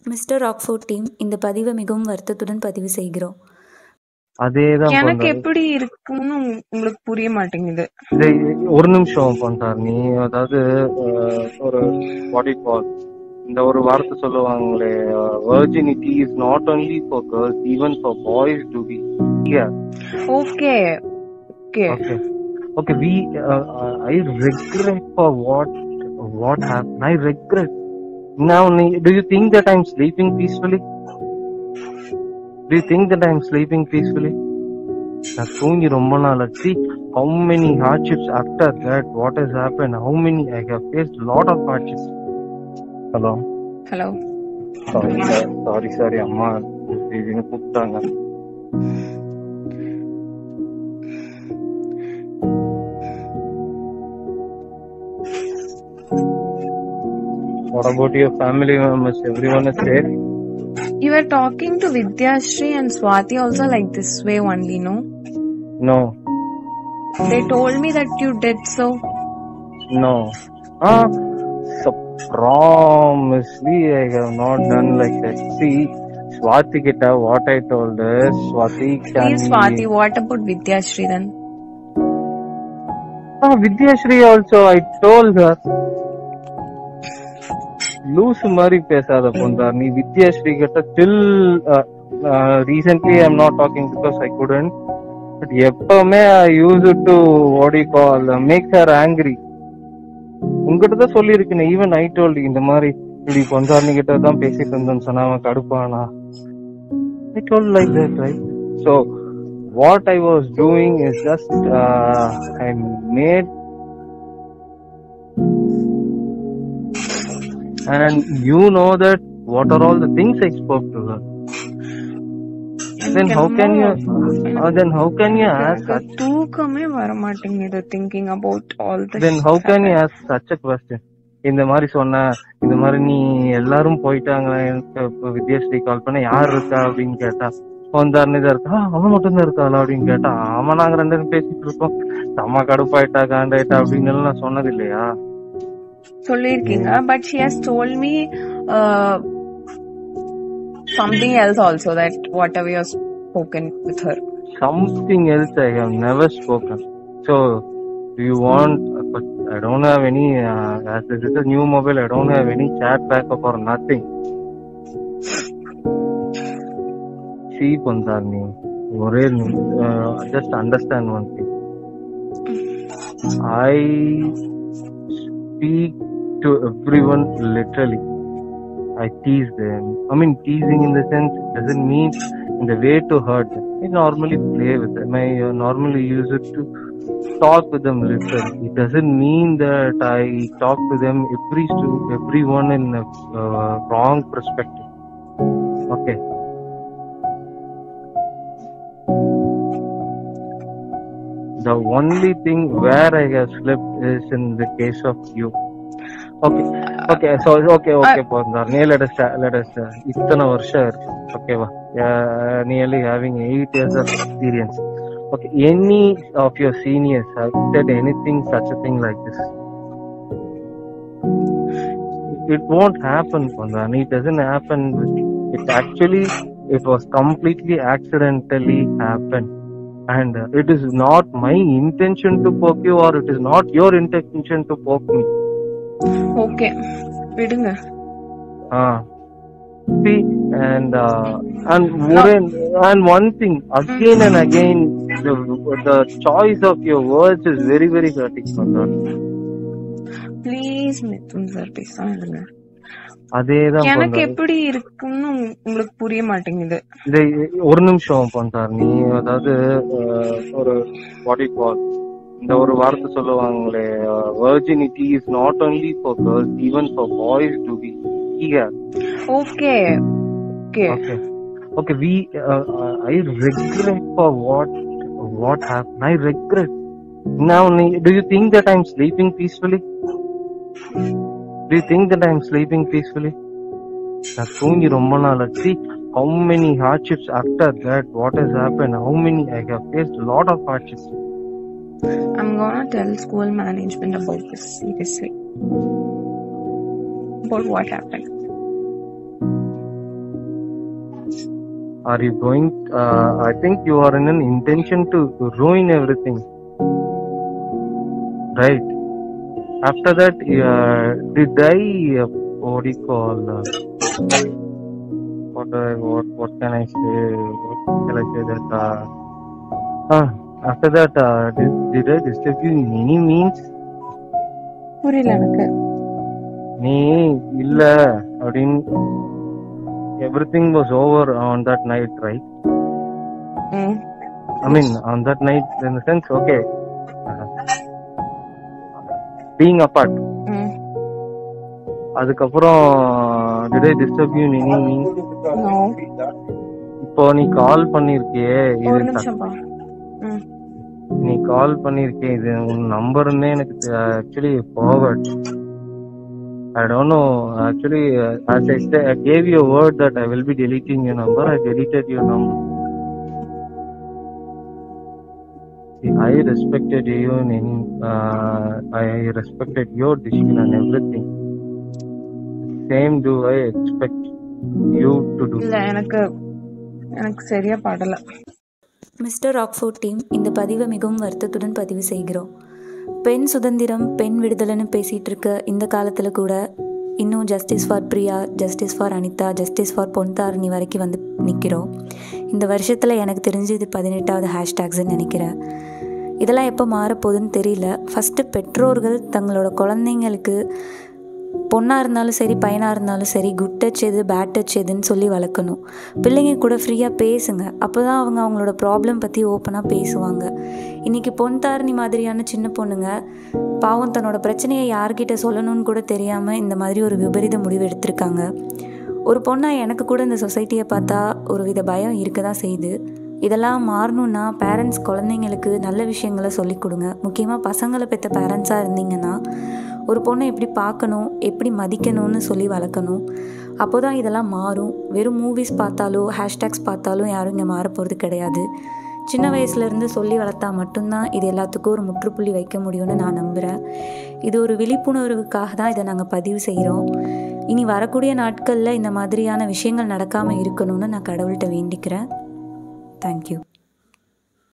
Mister Rockford team, இந்த பதிவை மிகவும் வருத்தத்துடன் பதிவு செய்கிறோம். அதேதான் எனக்கு பண்றாரு. எப்படி இருக்குன்னு உங்களுக்கு புரிய மாட்டேங்குது. ஒரு நிமிஷம் பண்றாரு நீ. அதாவது ஒரு பாடி கால் இந்த ஒரு வார்த்தை சொல்லுவாங்களே, virginity is not only for girls, even for boys to be here. Okay okay Okay. Okay, I regret for what happened. I regret. Now, do you think that I'm sleeping peacefully? Do you think that I'm sleeping peacefully? நான் தூங்கி ரொம்ப நாள் ஆச்சு. How many hardships after that? What has happened? How many? I have faced a lot of hardships. Hello. Hello. Sorry அம்மா இதுன்னு கூப்பிட்டாங்க. What about your family members? Everyone is safe? You were talking to Vidyashree and Swati also like this way only, no? No. They told me that you did so. No. So promisely I have not done like that. See, Swati kita what I told is, Swati can... Please Swati, what about Vidyashree then? Vidyashree also, I told her. லூசு மாதிரி பேசாத பொண்டா நீ. வித்யாஸ்ரீ கிட்ட till recently I am not talking because I couldn't, but எப்பவுமே I use it to what you call make her angry. உங்ககிட்ட தான் சொல்லியிருக்கேன். Even I told you இந்த மாதிரி இப்படி பொண்டாரணி கிட்ட தான் பேசிட்டு இருந்தேன்னு சொன்னா அவன் கடுப்பானா. I told like that, right? So what I was doing is just I made, and you know that what are all the things I spoke to her. Then how can you ask such? தூக்கமே வர மாட்டேங்குது thinking about all this. Then how can you ask such a question? இந்த மாதிரி சொன்ன, இந்த மாதிரி நீ எல்லாரும் போயிட்டாங்க, எனக்கு வித்யாஸ்ரீ கால் பண்ண யார் இருக்கா அப்படின்னு கேட்டா, வந்தாருன்னு இருக்கா, அவன் மட்டும் தான் இருக்காளா அப்படின்னு கேட்டா, ஆமா நாங்க ரெண்டு பேரும் பேசிட்டு இருக்கோம், செம்ம கடுப்பாயிட்டா காண்டாயிட்டா அப்படின்னு நான் சொன்னது இல்லையா? சொல்லிருக்கீங்க. But she has told me something else also, that whatever you have spoken with her. Something else I have never spoken. So do you want, but I don't have any as this is a new mobile, I don't have any chat backup or nothing. See Pandarni, just understand one thing. I speak to everyone literally. I tease them. I mean, teasing in the sense doesn't mean in the way to hurt them. I normally play with them. I normally use it to talk with them literally. It doesn't mean that I talk to them everyone in a wrong perspective. Okay. The only thing where I have slipped is in the case of you. Okay. So okay. Pandar, let us. Itana varsha, okay va. Nearly having 8 years of experience. Okay, any of your seniors have said anything such a thing like this? It won't happen, Pandar. It doesn't happen. It was completely accidentally happened. And it is not my intention to poke you, or it is not your intention to poke me. Okay, vidunga. See, and one thing again and again, the choice of your words is very very hurting. Please Mithun sir, பேசாதீங்க. அதேதான் எனக்கு எப்படி இருக்குன்னு உங்களுக்கு புரிய மாட்டேங்குது. ஒரு நிமிஷம் பண்றாரு நீ. அதாவது ஒரு பாடி கால் இந்த ஒரு வார்த்தை சொல்லுவாங்களே, virginity is not only for girls, even for boys to be here. Okay. I regret for what happened. I regret. Now, do you think that I'm sleeping peacefully? Do you think that I'm sleeping peacefully? நான் தூங்கி ரொம்ப நாள் ஆச்சு. How many hardships after that? What has happened? How many? I have faced a lot of hardships. I'm gonna tell school management about this seriously. About what happened. Are you going? I think you are in an intention to ruin everything, right? After that, did I? What do you call? What can I say? What shall I say that? After that, did I disturb you in any means? புரியல எனக்கு. நீ இல்ல அப்படின்னு everything was over on that night, right? I mean, on that night, in the sense, okay, being apart. அதுக்கப்புறம் did I disturb you in any means? No. இப்போ நீ கால் பண்ணிருக்கியே, ஒரு நிமிஷம் பா. நீ கால் பண்ணிருக்கியே, இது உன் நம்பர்னே எனக்கு actually forward. I don't know. Actually, as I said, I gave you a word that I will be deleting your number. I deleted your number. See, I respected you I respected your decision and everything. Same do I expect you to do. இல்ல எனக்கு சரியா படல. Mister Rockford team, இந்த பதிவை மிகவும் வருத்தத்துடன் பதிவு செய்கிறோம். பெண் சுதந்திரம், பெண் விடுதலைன்னு பேசிகிட்டு இருக்க இந்த காலத்தில் கூட இன்னும் justice for Priya, justice for Anitha, justice for Pontharani வரைக்கும் வந்து நிற்கிறோம். இந்த வருஷத்தில் எனக்கு தெரிஞ்சு இது 18வது ஹேஷ்டேக்ஸ்ன்னு நினைக்கிறேன். இதெல்லாம் எப்போ மாறப்போகுதுன்னு தெரியல. ஃபஸ்ட்டு பெற்றோர்கள் தங்களோட குழந்தைங்களுக்கு பொண்ணாக இருந்தாலும் சரி, பையனாக இருந்தாலும் சரி, குட் டச் எது, பேட் டச் எதுன்னு சொல்லி வளர்க்கணும். பிள்ளைங்க கூட ஃப்ரீயாக பேசுங்க. அப்போ தான் அவங்க அவங்களோட ப்ராப்ளம் பற்றி ஓப்பனாக பேசுவாங்க. இன்றைக்கி பொன்தாரணி மாதிரியான சின்ன பொண்ணுங்க பாவம் தன்னோட பிரச்சனையை யார்கிட்ட சொல்லணும்னு கூட தெரியாமல் இந்த மாதிரி ஒரு விபரீத முடிவு எடுத்திருக்காங்க. ஒரு பொண்ணாக எனக்கு கூட இந்த சொசைட்டியை பார்த்தா ஒரு வித பயம் இருக்க தான் செய்யுது. இதெல்லாம் மாறணுன்னா பேரண்ட்ஸ் குழந்தைங்களுக்கு நல்ல விஷயங்களை சொல்லிக் கொடுங்க. முக்கியமாக பசங்களை பெற்ற பேரண்ட்ஸாக இருந்தீங்கன்னா ஒரு பொண்ணை எப்படி பார்க்கணும், எப்படி மதிக்கணும்னு சொல்லி வளர்க்கணும். அப்போ தான் இதெல்லாம் மாறும். வெறும் மூவிஸ் பார்த்தாலோ ஹேஷ்டேக்ஸ் பார்த்தாலும் யாரும் இங்கே மாற போகிறது கிடையாது. சின்ன வயசுலேருந்து சொல்லி வளர்த்தா மட்டும்தான் இது எல்லாத்துக்கும் ஒரு முற்றுப்புள்ளி வைக்க முடியும்னு நான் நம்புகிறேன். இது ஒரு விழிப்புணர்வுக்காக தான் இதை நாங்கள் பதிவு செய்கிறோம். இனி வரக்கூடிய நாட்களில் இந்த மாதிரியான விஷயங்கள் நடக்காமல் இருக்கணும்னு நான் கடவுள்கிட்ட வேண்டிக்கிறேன். தேங்க்யூ.